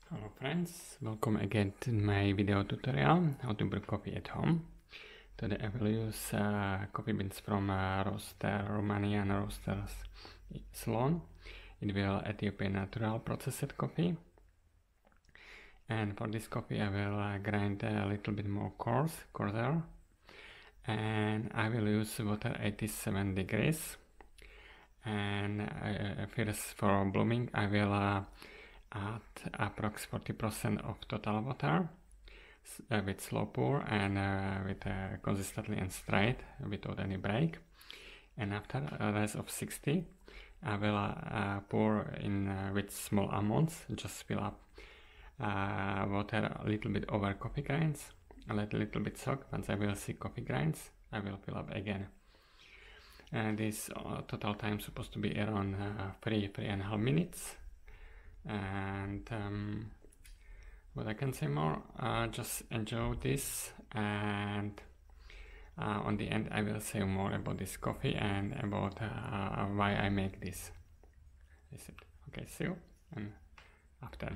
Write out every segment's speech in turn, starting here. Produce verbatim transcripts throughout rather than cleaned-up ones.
Hello friends, welcome again to my video tutorial how to brew coffee at home. Today I will use uh, coffee beans from uh, roaster Romanian roasters Sloan. It will Ethiopian natural processed coffee. And for this coffee I will uh, grind a little bit more coarse, coarser. And I will use water eighty-seven degrees. And uh, first for blooming I will uh, add approx forty percent of total water uh, with slow pour and uh, with uh, consistently and straight without any break. And after a rest of sixty I will uh, pour in uh, with small amounts, just fill up uh, water a little bit over coffee grinds, let a little bit soak. Once I will see coffee grinds I will fill up again. And this uh, total time supposed to be around uh, three, three and a half minutes. And um, what I can say more, uh, just enjoy this, and uh, on the end I will say more about this coffee and about uh, why I make this recipe. Okay, see you and after.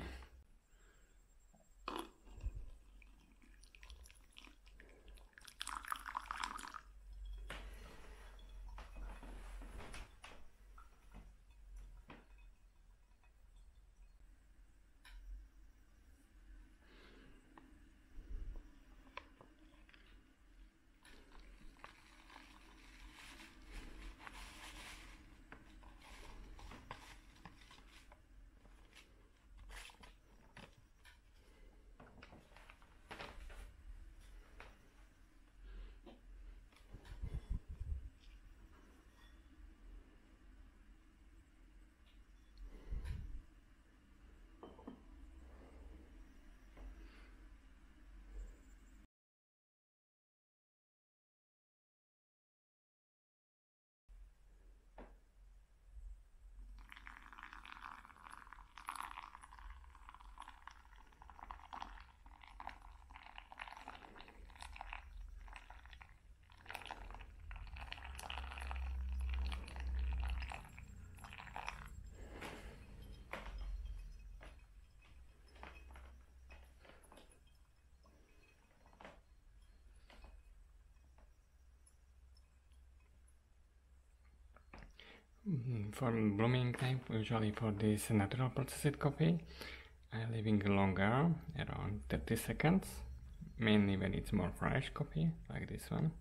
For blooming time, usually for this natural processed coffee, I'm leaving longer, around thirty seconds, mainly when it's more fresh coffee, like this one.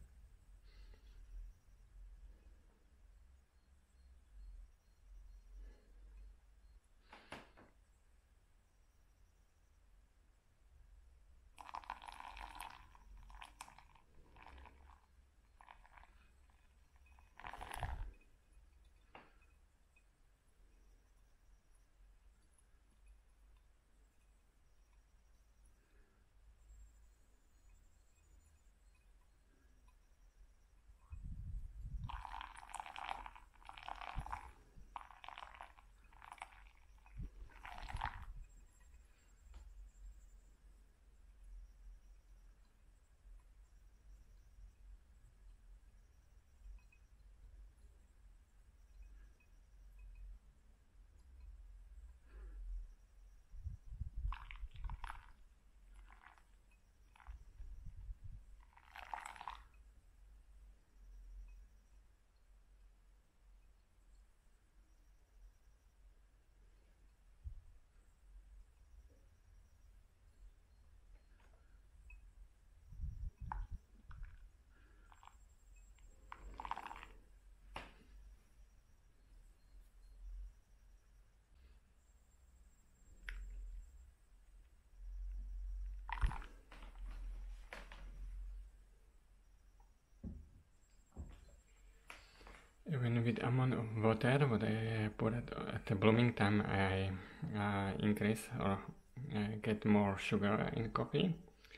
Even with amount of water what I put at, at the blooming time, I uh, increase or uh, get more sugar in coffee.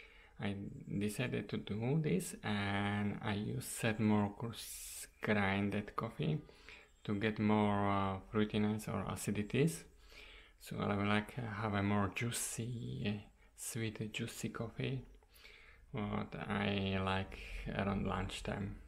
I decided to do this, and I use set more coarse grinded coffee to get more uh, fruitiness or acidities. So I will like have a more juicy, sweet, juicy coffee. What I like around lunchtime.